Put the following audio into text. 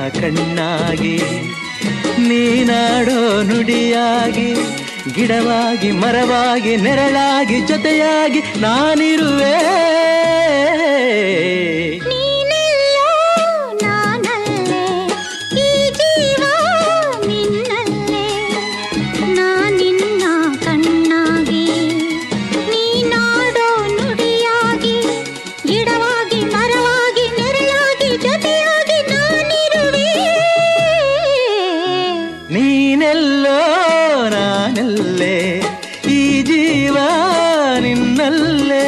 ಕಣ್ಣಾಗಿ ನೀನಾಡೋ ನುಡಿಯಾಗಿ ಗಿಡವಾಗಿ ಮರವಾಗಿ ನೆರಳಾಗಿ ಜೊತೆಯಾಗಿ ನಾನಿರುವೆ ನೀನೆಲ್ಲೋ ನಾನೆಲ್ಲೇ ಈ ಜೀವ ನಿನ್ನಲ್ಲೇ